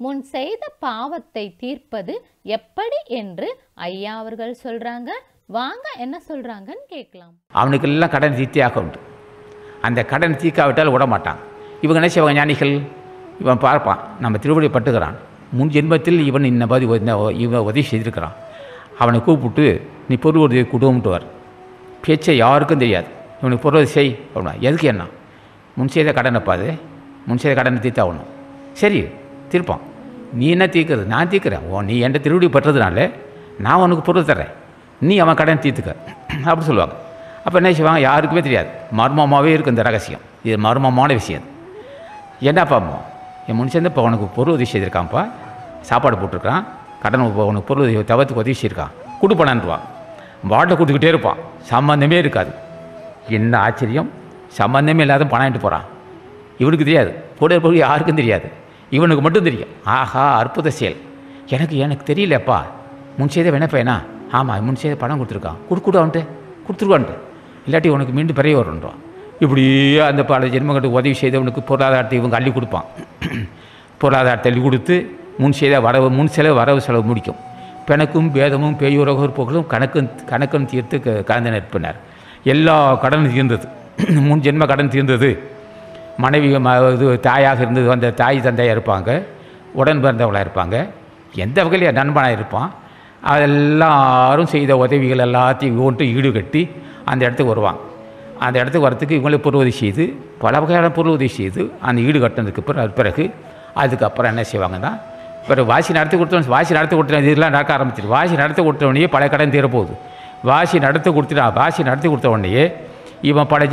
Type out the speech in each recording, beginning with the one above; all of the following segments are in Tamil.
முன் செய்த பாவத்தை தீர்ப்பது எப்படி என்று ஐயா அவர்கள் சொல்றாங்க. வாங்க என்ன சொல்றாங்கன்னு கேட்கலாம். அவனுக்கு எல்லாம் கடன் தீர்த்தியாக உண்டு. அந்த கடன் தீர்க்காவிட்டால் விட மாட்டான். இவங்க என்ன செய்வாங்க ஞானிகள், இவன் பார்ப்பான் நம்ம திருவடி பட்டுக்கிறான், முன் ஜென்மத்தில் இவன் இன்ன பாதி இவன் உதவி செய்திருக்கிறான், அவனை கூப்பிட்டு நீ பொருள் உதவி கொடுவோம்ட்டுவார். பேச்சை யாருக்கும் தெரியாது. இவனுக்கு பொருள் செய் அப்படின்னா எதுக்கு என்ன முன் செய்த கடனைப்பா, அது முன் செய்த கடனை தீர்த்தாகணும். சரி தீர்ப்பான். நீ என்ன தீர்க்கிறது, நான் தீர்க்கிறேன். நீ என்கிட்ட திருவடி பட்டுறதுனால நான் உனக்கு பொருள் தர்றேன், நீ அவன் கடன் தீர்த்துக்க அப்படி சொல்லுவாங்க. அப்போ என்ன செய்வாங்க, யாருக்குமே தெரியாது. மர்மமாகவே இருக்குது இந்த ரகசியம். இது மர்மமான விஷயம். என்னப்பா என் முன் சேர்ந்து இப்போ உனக்கு பொருள் உதவி செய்திருக்கான்ப்பா, சாப்பாடு போட்டிருக்கான், கடன் உனக்கு பொருள் உதவி தவிர்த்துக்கு உதவி செய்திருக்கான், கொடுப்பனான்வான். வாட்டை கொடுத்துக்கிட்டே இருப்பான், சம்மந்தமே இருக்காது. என்ன ஆச்சரியம், சம்மந்தமே இல்லாத பணம் வாங்கிட்டு போகிறான். இவனுக்கு தெரியாது, கூட இருப்பவங்க யாருக்கும் தெரியாது, இவனுக்கு மட்டும் தெரியும். ஆஹா அற்புத செயல், எனக்கு தெரியலப்பா, முன் செய்த வேணப்பேனா, ஆமாம் முன் செய்த பணம் கொடுத்துருக்கான், கொடுத்துருவான்ட்டு இல்லாட்டி உனக்கு மீண்டும் பெரிய வருன்றான். இப்படியே அந்த பல ஜென்மங்களுக்கு உதவி செய்தவனுக்கு பொருளாதாரத்தை இவங்க அள்ளி கொடுப்பான். பொருளாதாரத்தை அள்ளி கொடுத்து முன் செய்த முன் செலவு வரவு செலவு முடிக்கும். பிணக்கும் பேதமும் பேயுறகர் போக்களும் கணக்கன் தீர்த்து கலந்து நிற்பினார். எல்லா கடனும் தீர்ந்தது, முன் ஜென்ம கடன் தீர்ந்தது. மனைவி இது தாயாக இருந்தது, அந்த தாய் தந்தையாக இருப்பாங்க, உடன் பிறந்தவளாக இருப்பாங்க, எந்த வகையில் நண்பனாக இருப்பான். அதெல்லாரும் செய்த உதவிகள் எல்லாத்தையும் ஒன்று ஈடுகட்டி அந்த இடத்துக்கு வருவாங்க. அந்த இடத்துக்கு வரத்துக்கு இவங்களே பொருள் உதவி செய்து, பல வகையான பொருள் உதவி செய்து அந்த ஈடு கட்டினதுக்கு பிறகு அதுக்கப்புறம் என்ன செய்வாங்கன்னா, இப்போ வாசி நடத்தி கொடுத்தவன் இதெல்லாம் நடக்க ஆரம்பிச்சிரு. வாசி நடத்தி கொடுத்தவனையே பல கடன் தீரப்போகுது. வாசி நடத்தி கொடுத்த உடனேயே இவன் பல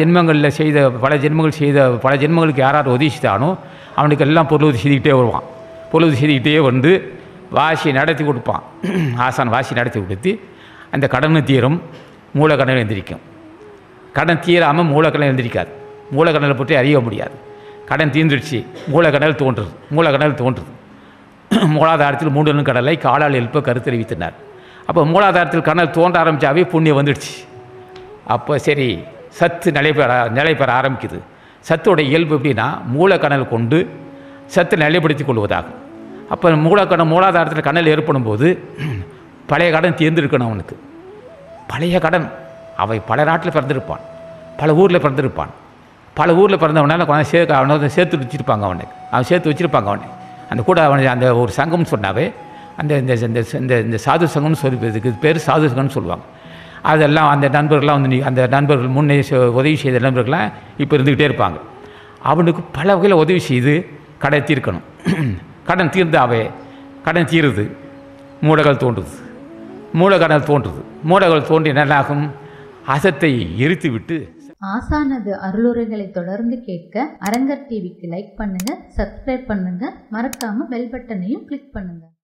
ஜென்மங்களுக்கு யாராவது உதவி செய்தானோ அவனுக்கு எல்லாம் பொருள் உதவி செய்துக்கிட்டே வருவான். பொருள் உதவி செய்துக்கிட்டே வந்து வாசி நடத்தி கொடுப்பான். ஆசான் வாசி நடத்தி கொடுத்து அந்த கடனும் தீரும், மூலக்கடனை எந்திரிக்கும். கடன் தீராமல் மூலக்கடனை எந்திரிக்காது. மூலக்கடனை பற்றி அறிய முடியாது. கடன் தீர்ந்துடுச்சு, மூலக்கடல் தோன்றுது. மூலாதாரத்தில் மூடனும் கடலை காலால் எழுப்ப கருத்தறிவித்தனர். அப்போ மூலாதாரத்தில் கடல் தோன்ற ஆரம்பித்தாவே புண்ணியம் வந்துடுச்சு. அப்போ சரி சத்து நிலைபெற ஆரம்பிக்குது. சத்தோட இயல்பு எப்படின்னா மூலக்கடல் கொண்டு சத்து நிலைப்படுத்தி கொள்வதாகும். அப்போ மூலாதாரத்தில் கணல் ஏற்படும் போது பழைய கடன் தீர்ந்திருக்கணும் அவனுக்கு. பழைய கடன் அவை பல நாட்டில் பிறந்திருப்பான், பல ஊரில் பிறந்திருப்பான். பல ஊரில் பிறந்தவனால அவனை சேர்த்து வச்சுருப்பாங்க. அவன் சேர்த்து வச்சுருப்பாங்க அவனை. அந்த கூட அவனை அந்த ஒரு சங்கம்னு சொன்னாவே அந்த இந்த சாது சங்கம்னு சொல்லி இதுக்கு பேர் சாது சங்கம்னு சொல்லுவாங்க. அதெல்லாம் அந்த நண்பர்கள்லாம் வந்து அந்த நண்பர்கள் முன்னே உதவி செய்த நண்பர்கள்லாம் இப்போ இருந்துக்கிட்டே இருப்பாங்க. அவனுக்கு பல வகையில் உதவி செய்து கடன் தீர்க்கணும். கடன் தீர்ந்தாவே கடன் தீருது, மூலகள் தோன்றுது. மூலகள் தோன்றி நல்லாகும் அசத்தை எரித்து விட்டு. ஆசானது அருளுரைகளை தொடர்ந்து கேட்க அரங்கர் டிவிக்கு லைக் பண்ணுங்க, சப்ஸ்கிரைப் பண்ணுங்க, மறக்காம பெல் பட்டனையும் கிளிக் பண்ணுங்க.